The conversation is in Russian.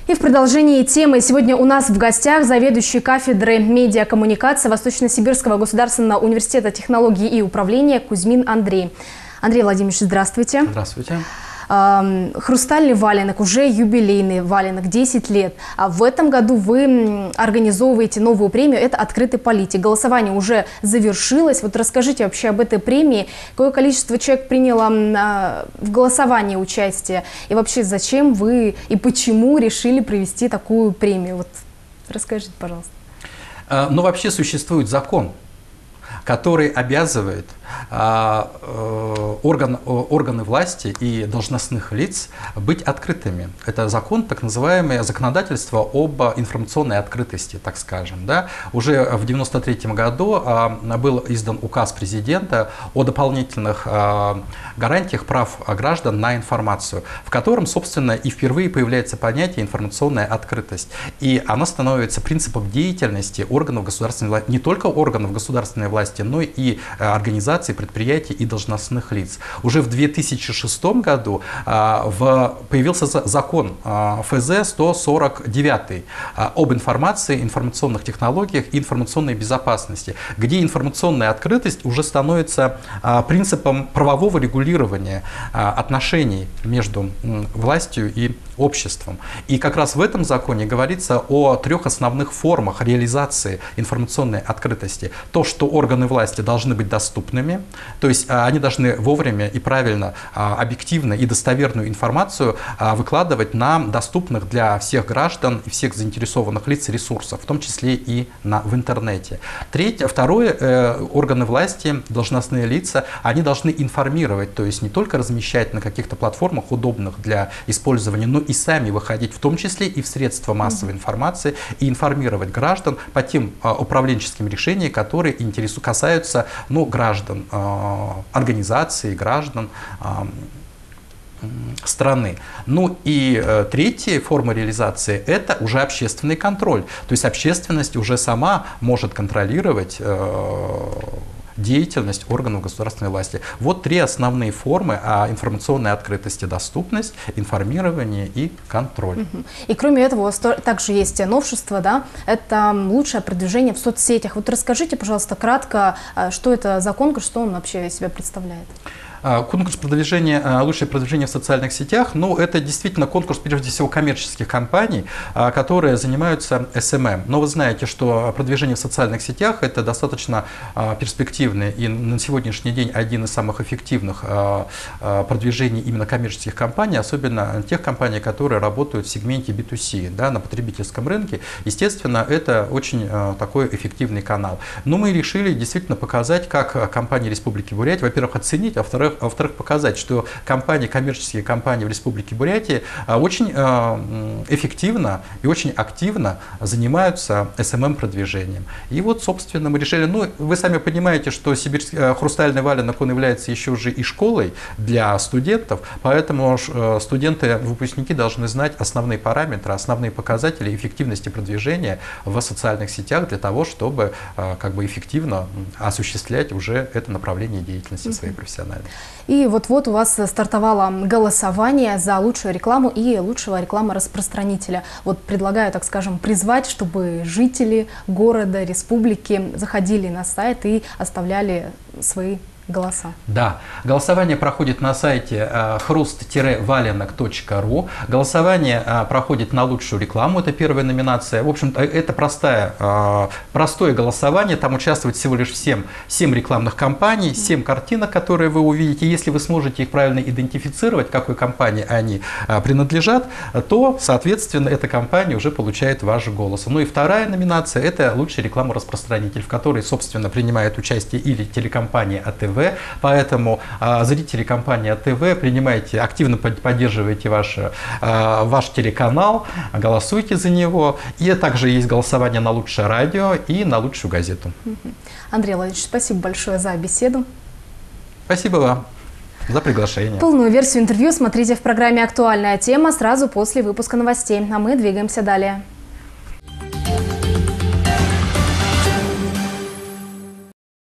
И в продолжении темы сегодня у нас в гостях заведующий кафедрой медиакоммуникации Восточно-Сибирского государственного университета технологий и управления Кузьмин Андрей. Андрей Владимирович, здравствуйте. Здравствуйте. Хрустальный валенок, уже юбилейный валенок, 10 лет. А в этом году вы организовываете новую премию, это «Открытый политик». Голосование уже завершилось. Вот расскажите вообще об этой премии. Какое количество человек приняло в голосовании участие? И вообще, зачем вы и почему решили провести такую премию? Вот расскажите, пожалуйста. Ну, вообще существует закон, который обязывает органы власти и должностных лиц быть открытыми. Это закон, так называемое законодательство об информационной открытости, так скажем. Да? Уже в 1993 году был издан указ президента о дополнительных гарантиях прав граждан на информацию, в котором, собственно, и впервые появляется понятие информационная открытость. И она становится принципом деятельности органов государственной власти, не только органов государственной власти, но и организаций, предприятий и должностных лиц. Уже в 2006 году появился закон ФЗ 149 об информации, информационных технологиях и информационной безопасности, где информационная открытость уже становится принципом правового регулирования отношений между властью и обществом. И как раз в этом законе говорится о 3 основных формах реализации информационной открытости. То, что органы власти должны быть доступными, то есть они должны вовремя и правильно, объективно и достоверную информацию выкладывать на доступных для всех граждан и всех заинтересованных лиц ресурсов, в том числе и в интернете. Второе, органы власти, должностные лица, они должны информировать, то есть не только размещать на каких-то платформах, удобных для использования, но и сами выходить, в том числе и в средства массовой информации, и информировать граждан по тем управленческим решениям, которые касаются граждан, организаций, граждан страны. Ну и третья форма реализации – это уже общественный контроль. То есть общественность уже сама может контролировать деятельность органов государственной власти. Вот 3 основные формы информационной открытости: доступность, информирование и контроль. И кроме этого у вас также есть новшество, да? Это лучшее продвижение в соцсетях. Вот расскажите, пожалуйста, кратко, что это за конкурс, что он вообще из себя представляет? Конкурс продвижения, лучшее продвижение в социальных сетях, это действительно конкурс, прежде всего, коммерческих компаний, которые занимаются SMM. Но вы знаете, что продвижение в социальных сетях – это достаточно перспективный и на сегодняшний день один из самых эффективных продвижений именно коммерческих компаний, особенно тех компаний, которые работают в сегменте B2C, да, на потребительском рынке. Естественно, это очень такой эффективный канал. Но мы решили действительно показать, как компании Республики Бурятия, во-первых, оценить, а во-вторых, показать, что коммерческие компании в Республике Бурятия очень эффективно и очень активно занимаются SMM-продвижением. И вот, собственно, мы решили, вы сами понимаете, что хрустальный валенок, он является еще уже и школой для студентов, поэтому студенты, выпускники должны знать основные параметры, основные показатели эффективности продвижения в социальных сетях для того, чтобы эффективно осуществлять уже это направление деятельности своей профессиональной. И вот-вот у вас стартовало голосование за лучшую рекламу и лучшего рекламораспространителя. Вот предлагаю, так скажем, призвать, чтобы жители города, республики заходили на сайт и оставляли свои голоса. Да, голосование проходит на сайте хруст-валенок.ру. Голосование проходит на лучшую рекламу, это первая номинация. В общем, это простое голосование, там участвует всего лишь 7 рекламных кампаний, 7 картинок, которые вы увидите. Если вы сможете их правильно идентифицировать, какой компании они принадлежат, то, соответственно, эта компания уже получает ваш голос. Ну и вторая номинация – это лучший рекламораспространитель, в которой, собственно, принимает участие или телекомпания АТВ. Поэтому зрители компании АТВ, активно поддерживайте ваш телеканал, голосуйте за него. И также есть голосование на лучшее радио и на лучшую газету. Андрей Владимирович, спасибо большое за беседу. Спасибо вам за приглашение. Полную версию интервью смотрите в программе «Актуальная тема» сразу после выпуска новостей. А мы двигаемся далее.